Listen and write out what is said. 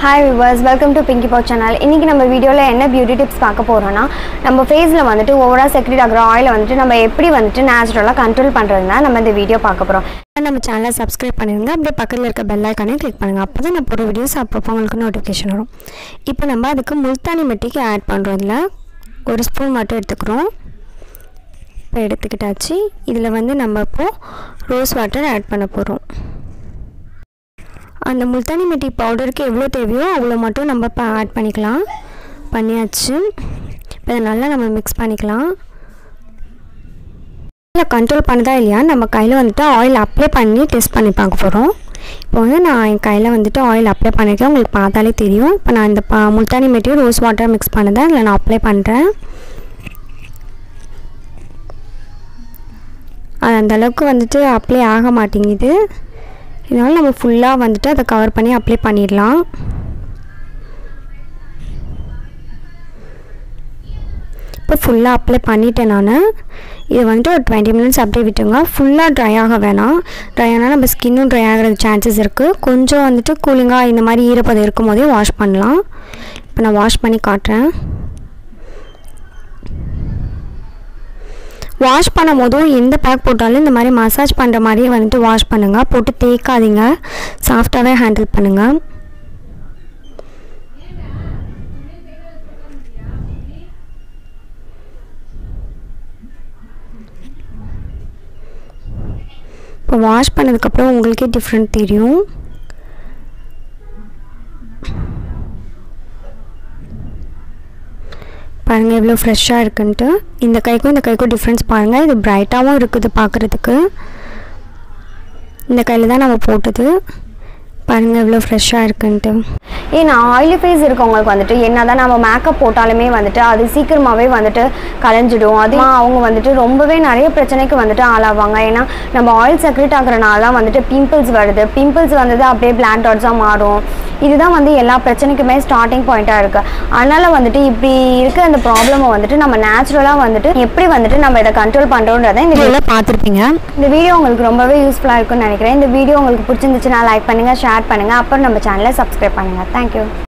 Hi viewers, welcome to Pinky Pouch channel. இன்னைக்கு நம்ம வீடியோல என்ன பியூட்டி டிப்ஸ் பார்க்க போறோம்னா நம்ம ஃபேஸ்ல வந்துட்டு ஓவரா செக்ரேட் ஆகுற ஆயில வந்துட்டு நம்ம எப்படி வந்துட்டு நேச்சுரலா கண்ட்ரோல் பண்றதுன்னா நம்ம இந்த வீடியோ பார்க்க போறோம். நம்ம சேனலை சப்ஸ்கிரைப் பண்ணிருங்க. அப்படியே பக்கத்துல இருக்க பெல் ஐகானை கிளிக் பண்ணுங்க. அப்பதான் நான் போற வீடியோஸ் அப்பப்போ உங்களுக்கு நோட்டிஃபிகேஷன் வரும். இப்போ நம்ம அதுக்கு முல்தானி மெட்டிக்கு ஆட் பண்றோம்ல. ஒரு ஸ்பூன் மட்டும் எடுத்துக்கிறோம். இப்போ எடுத்துக்கிட்டாச்சு. இதுல வந்து நம்ம இப்போ ரோஸ் வாட்டர் ஆட் பண்ண போறோம். அந்த முல்தானி மெட்டி பவுடருக்கு எவ்வளோ தேவையோ அவ்வளோ மட்டும் நம்ம இப்போ ஆட் பண்ணிக்கலாம். பண்ணியாச்சு. இப்போ இதை நல்லா நம்ம மிக்ஸ் பண்ணிக்கலாம். இல்லை கண்ட்ரோல் பண்ணுதா இல்லையா நம்ம கையில் வந்துட்டு ஆயில் அப்ளை பண்ணி டெஸ்ட் பண்ணி பார்க்க போகிறோம். இப்போ வந்து நான் என் கையில் வந்துட்டு ஆயில் அப்ளை பண்ணியிருக்கேன். உங்களுக்கு பார்த்தாலே தெரியும். இப்போ நான் இந்த முல்தானி மெட்டியும் ரோஸ் வாட்டர் மிக்ஸ் பண்ணதை அதில் நான் அப்ளை பண்ணுறேன். அது அந்தளவுக்கு வந்துட்டு அப்ளை ஆக மாட்டேங்குது. இதனால் நம்ம ஃபுல்லாக வந்துட்டு அதை கவர் பண்ணி அப்ளை பண்ணிடலாம். இப்போ ஃபுல்லாக அப்ளை பண்ணிட்டேன் நான். இது வந்துட்டு ஒரு 20 minutes அப்படியே விட்டுங்க. ஃபுல்லாக ட்ரை ஆக வேணாம். ட்ரை ஆனால் நம்ம ஸ்கின்னும் ட்ரை ஆகிறது சான்சஸ் இருக்குது. கொஞ்சம் வந்துட்டு கூலிங்காக இந்த மாதிரி ஈரப்பதம் இருக்கும் போதே வாஷ் பண்ணலாம். இப்போ நான் வாஷ் பண்ணி காட்டுறேன். வாஷ் பண்ணும் போதும் எந்த பேக் போட்டாலும் இந்த மாதிரி மசாஜ் பண்ணுற மாதிரியே வந்துட்டு வாஷ் பண்ணுங்கள். போட்டு தேய்க்காதீங்க. சாஃப்டாகவே ஹேண்டில் பண்ணுங்கள். இப்போ வாஷ் பண்ணதுக்கப்புறம் உங்களுக்கே டிஃப்ரெண்ட் தெரியும். பாருங்கள் எவ்வளோ ஃப்ரெஷ்ஷாக இருக்குன்ட்டு. இந்த கைக்கும் டிஃப்ரென்ஸ் பாருங்கள். இது பிரைட்டாகவும் இருக்குது பார்க்குறதுக்கு. இந்த கையில் தான் நம்ம போட்டது. பாருங்கள் எவ்வளோ ஃப்ரெஷ்ஷாக இருக்குன்ட்டு. ஏன்னா ஆயிலி ஃபேஸ் இருக்கவங்களுக்கு வந்துட்டு என்ன தான் நம்ம மேக்கப் போட்டாலுமே வந்துட்டு அது சீக்கிரமாகவே வந்துட்டு கலைஞ்சிடும். அது அவங்க வந்துட்டு ரொம்பவே நிறைய பிரச்சனைக்கு வந்துட்டு ஆளாவாங்க. ஏன்னா நம்ம ஆயில் செக்ரேட் ஆகுறனால தான் வந்துட்டு பிம்பிள்ஸ் வருது. பிம்பிள்ஸ் வந்தது அப்படியே பிளாக் டாட்ஸாக மாறும். இதுதான் வந்து எல்லா பிரச்சனைக்குமே ஸ்டார்டிங் பாயிண்ட்டாக இருக்குது. அதனால் வந்துட்டு இப்படி இருக்க அந்த ப்ராப்ளமை வந்துட்டு நம்ம நேச்சுரலாக வந்துட்டு எப்படி வந்துட்டு நம்ம இதை கண்ட்ரோல் பண்ணுறோன்றதை இந்த வீடியோவில் பார்த்துருப்பீங்க. இந்த வீடியோ உங்களுக்கு ரொம்பவே யூஸ்ஃபுல்லாக இருக்குன்னு நினைக்கிறேன். இந்த வீடியோ உங்களுக்கு பிடிச்சிருந்துச்சுன்னா லைக் பண்ணுங்கள், ஷேர் பண்ணுங்கள், அப்புறம் நம்ம சேனலை சப்ஸ்கிரைப் பண்ணுங்கள். தேங்க்யூ.